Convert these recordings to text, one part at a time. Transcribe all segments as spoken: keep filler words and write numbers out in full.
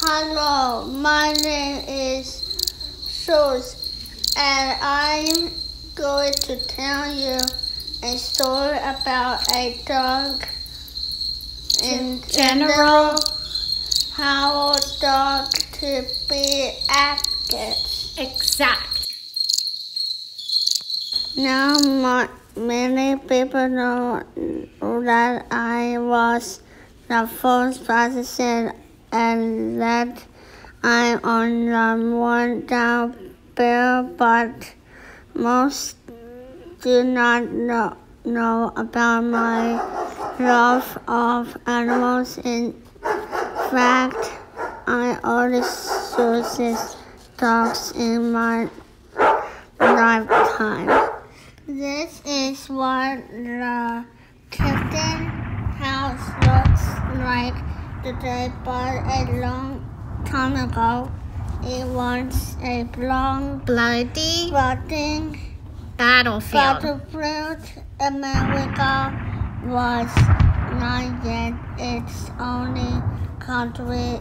Hello, my name is Schultz, and I'm going to tell you a story about a dog. In general, how a dog to be active. Exact. Now, my, many people know that I was the first president and that I'm on the one dollar bill, but most do not know, know about my love of animals. In fact, I always choose dogs in my lifetime. This is what the chicken house looks like today, but a long time ago, it was a long, bloody, flooding battlefield. battlefield. America was not yet its only country.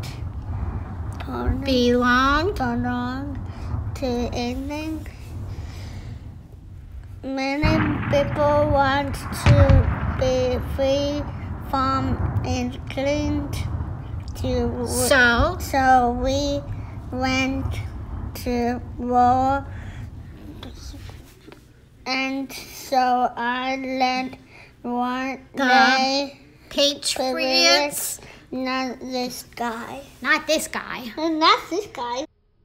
It belonged belonged to England. Many people want to be free from England, to so so we went to war, and so I let one the day Patriots, not this guy, not this guy. not this guy.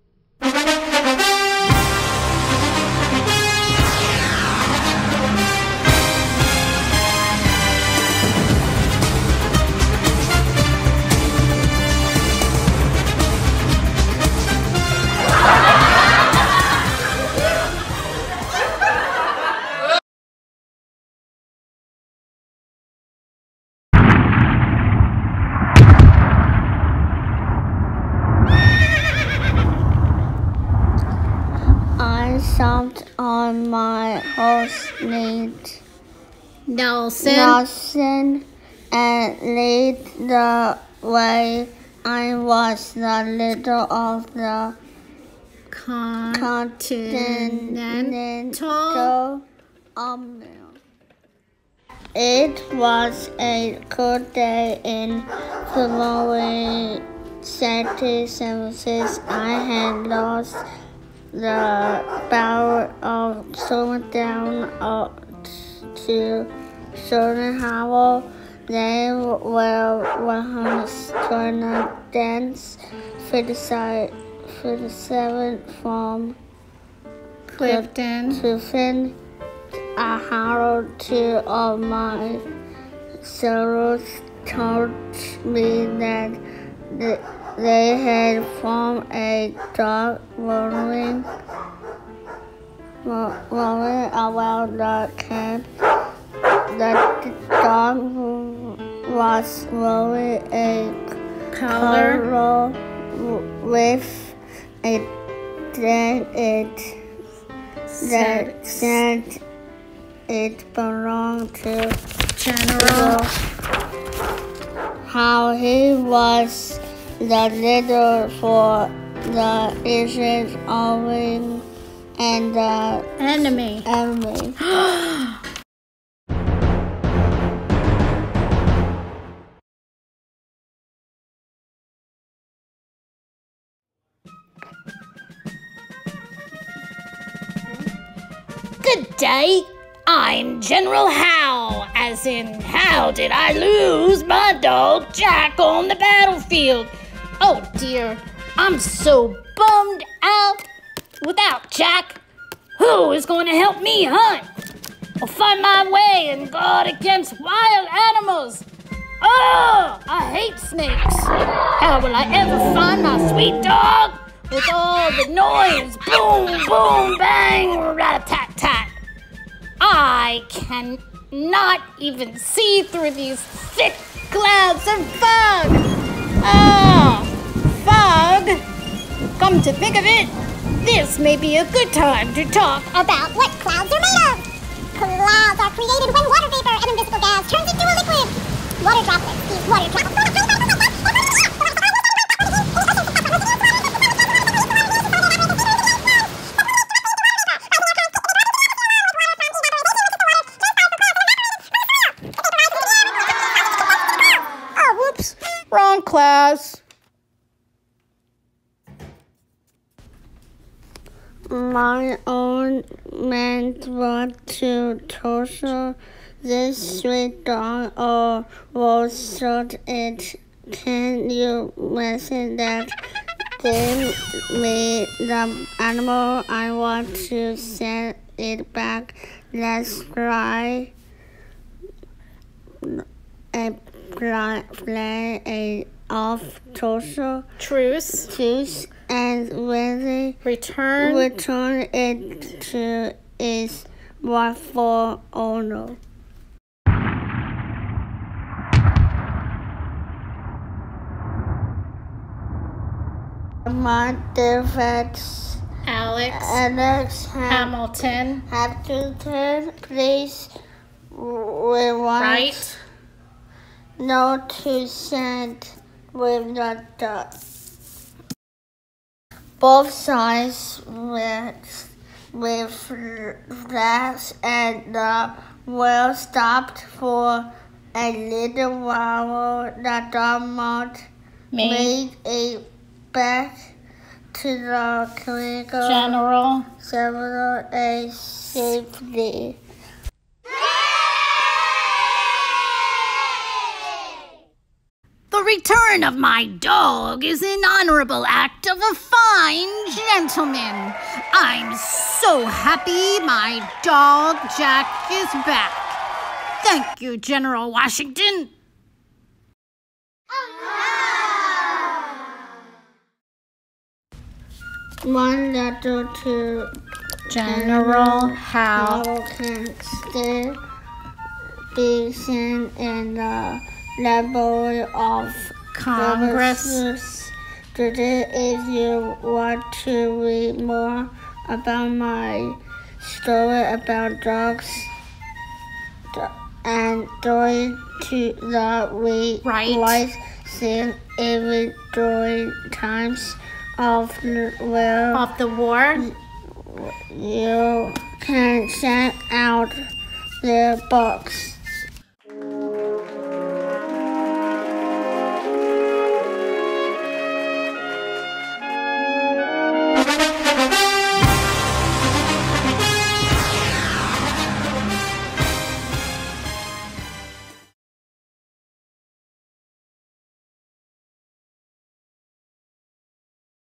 I stopped on my horse named Nelson. Nelson and led the way. I was the leader of the Continental Army. It was a cold day in February seventeen seventy-six. I had lost the battle of Southern uh, to Southern Harbor. They were one hundred dance fifty-seven from Clifton. Clifton. I held two of my soldiers told me that the They had formed a dog rolling, rolling around the camp. The dog was wearing a collar with a that it that said it belonged to General. How he was the leader for the Asian army and the enemy. enemy. Good day. I'm General How, as in how did I lose my dog Jack on the battlefield? Oh dear, I'm so bummed out. Without Jack, who is going to help me hunt or find my way and guard against wild animals? Oh, I hate snakes. How will I ever find my sweet dog with all the noise? Boom, boom, bang, rat-a-tat-tat. I cannot even see through these thick clouds of fog. Oh, fog. Come to think of it, this may be a good time to talk about what clouds are made of. Clouds are created when water vapor and invisible gas turns into a liquid. Water droplets, these water droplets on, class. My old man brought to Tulsa this sweet dog or was short it. Can you imagine that? Give me the animal. I want to send it back. Let's fly a fly, fly a off Tulsa. Truce. Truce. And when they Return. return it to its rightful owner. My dear friends, Alex. Alex Ham- Hamilton. Hamilton, please rewind. Right. Note to send with the dot. Both sides with with flags and the wheel stopped for a little while. The dog Me. made a back to the clinical General. several a safety. The return of my dog is an honorable act of a fine gentleman. I'm so happy my dog Jack is back. Thank you, General Washington. One letter to General Howe. How can still be seen in the Library of Congress. Today, if you want to read more about my story about dogs and going to the read Right. life scene every during times of the well. Of the war. You can check out their books.